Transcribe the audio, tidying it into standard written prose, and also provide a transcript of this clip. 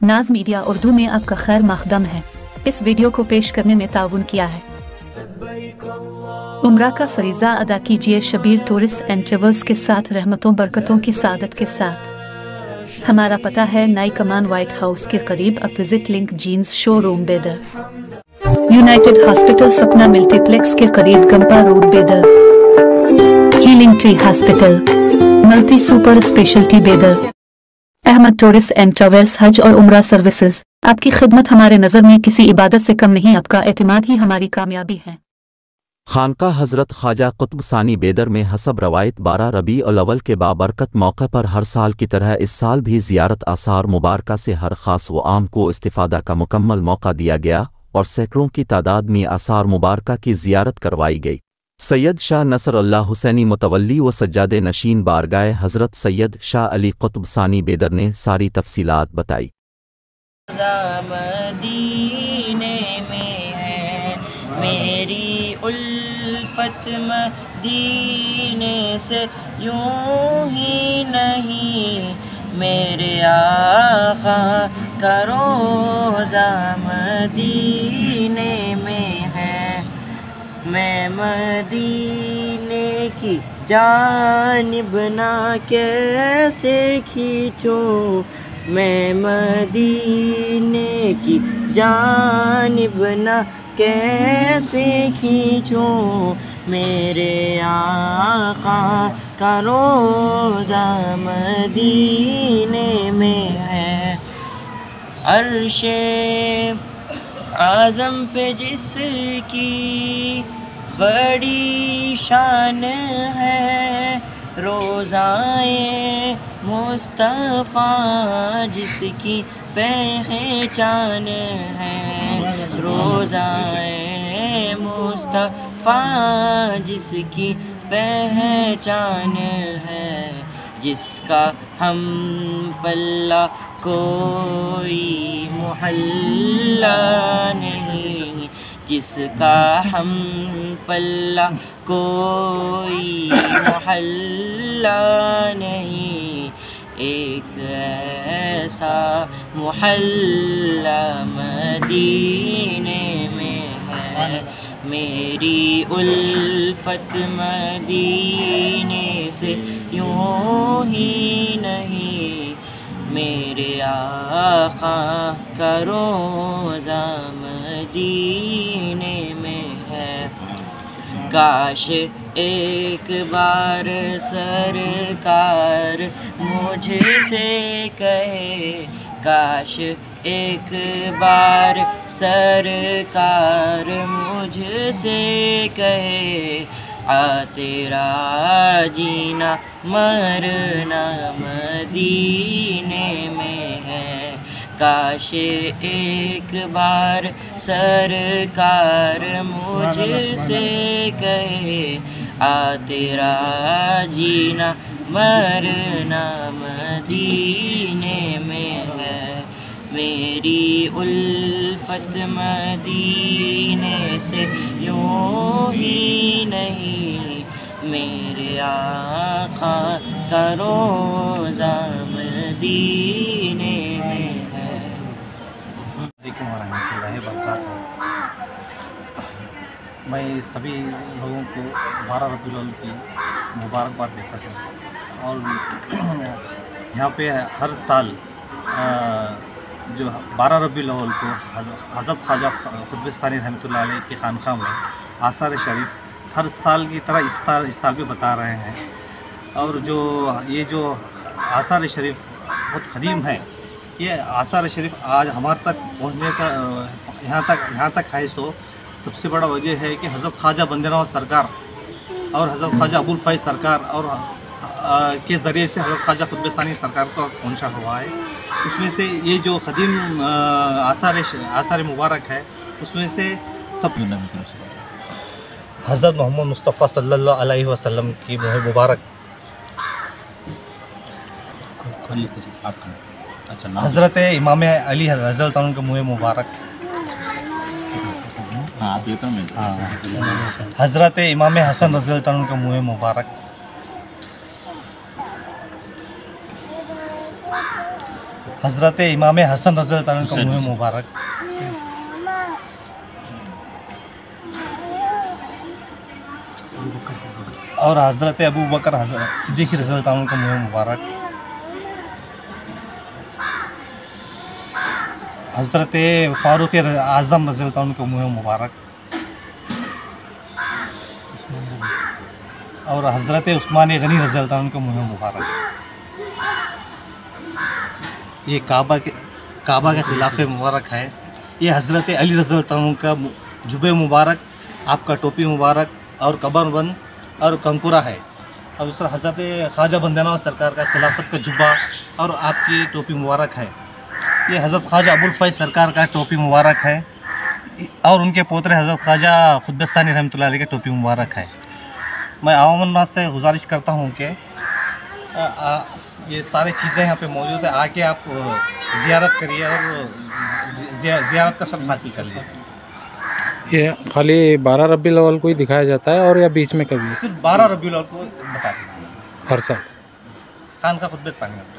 नाज मीडिया उर्दू में आपका खैर मकदम है। इस वीडियो को पेश करने में ताउन किया है। उम्रा का फरीज़ा अदा कीजिए शबीर टूरिस्ट एंड ट्रेवल्स के साथ, रहमतों बरकतों की सादत के साथ। हमारा पता है नई कमान व्हाइट हाउस के करीब। अब visit link jeans showroom Bidar, United hospital Sapna multiplex के करीब Gumpa road Bidar, healing tree hospital multi super speciality Bidar, Ahmed tourist and travels हज और उम्रा सर्विसेज। आपकी खिदमत हमारे नज़र में किसी इबादत से कम नहीं, आपका एतमाद ही हमारी कामयाबी है। खानका हज़रत ख्वाजा कुतुब सानी बेदर में हसब रवायत 12 रबी उल अव्वल के बाबरकत मौके पर हर साल की तरह इस साल भी ज़ियारत आसार मुबारका से हर ख़ास व आम को इस्तिफ़ादा का मुकम्मल मौका दिया गया और सैकड़ों की तादाद में आसार मुबारका की ज़ियारत करवाई गई। सैयद शाह नसरुल्लाह हुसैनी मुतवल्ली व सज्जादे नशीन बारगाह हज़रत सैयद शाह अली कुतुब सानी बेदर ने सारी तफसीलात बताई। मदीने में है मेरी उल्फत, मदीने से यूं ही नहीं, मेरे आका का रोज़ा मदीने में है। मैं मदीने की जानिब ना कैसे खींचूं, मैं मदीने की जानिब ना कैसे खींचूं, मेरे आका का रोज़ा मदीने में है। अर्शे आज़म पे जिसकी बड़ी शान है, रोज़ाए मुस्तफ़ा जिसकी पहचान है, रोज़ाए मुस्तफ़ा जिसकी पहचान है, जिसका हम पल्ला कोई मुहल्ला नहीं, जिसका हम पल्ला कोई मुहल्ला नहीं, एक ऐसा मुहल्ला मदीने में है। मेरी उल्फत मदीने से यूं ही नहीं, मेरे आका का रोज़ा मदीने में है। काश एक बार सरकार मुझसे कहे, काश एक बार सरकार मुझसे कहे, आ तेरा जीना मरना मदीने में है। काश एक बार सरकार मुझसे कहे, आ तेरा जीना मरना मदीने में है। मेरी उल्फत मदीने से यूं ही नहीं, मेरे आका का रोज़ा मदीने में है। मैं सभी लोगों को 12 रबीउल अव्वल की मुबारकबाद देता हूँ। और यहाँ पे हर साल जो 12 रबीउल अव्वल को हज़रत ख्वाजा कुतुब सानी रहमतुल्लाह अलैह की खानक़ाह में आसार शरीफ हर साल की तरह इस साल भी बता रहे हैं। और जो ये जो आसार शरीफ बहुत क़दीम है, ये आसार शरीफ आज हमारे तक पहुँचने का यहाँ तक है। सो सबसे बड़ा वजह है कि हज़रत ख्वाजा बंदेनवाज सरकार और हज़रत ख्वाजा अबुल फैज़ सरकार और के ज़रिए से हज़रत ख्वाजा कुतुब सानी सरकार को पहुँचा हुआ है। उसमें से ये जो क़दीम आसार मुबारक है, उसमें से सब हज़रत मोहम्मद मुस्तफ़ा सल्लल्लाहु अलैहि वसल्लम की मुबारक, हज़रत इमाम अली रज़ियल्लाहु अन्हु का मुँह मुबारक, हज़रत इमाम हसन रज़ियल्लाहु अन्हु का मुँह मुबारक, हज़रत इमाम हसन रज़ी अल्लाह अन्हु का मुँह मुबारक और हज़रत अबू बकर सिद्दीक़ रज़ी अल्लाह अन्हु का मुँह मुबारक, हज़रत फ़ारूक़ आज़म रज़ी अल्लाह अन्हु का मुँह मुबारक और हज़रत उस्मान गनी रज़ी अल्लाह अन्हु का मुँह मुबारक। ये काबा का खिलाफ मुबारक है। ये हज़रत अली रज़ी अल्लाह अन्हु का जुबे मुबारक, आपका टोपी मुबारक और कमरबंद और कंकुरा है। और दूसरा हज़रत ख्वाजा बंदना सरकार का खिलाफत का जुब्बा और आपकी टोपी मुबारक है। ये हज़रत ख्वाजा अबुल फैज़ सरकार का टोपी मुबारक है और उनके पोतरे हज़रत ख्वाजा खुतबस्तानी रहमतुल्लाह अलैह का टोपी मुबारक है। मैं आवाम से गुजारिश करता हूँ कि ये सारी चीज़ें यहाँ पे मौजूद है, आके आप ज़ियारत करिए और ज़ियारत का सब हासिल कर लीजिए। ये खाली 12 रबीउल अव्वल को ही दिखाया जाता है और या बीच में कभी? सिर्फ 12 रबीउल अव्वल को बता दें हर साल खान का खुतबस्तानी।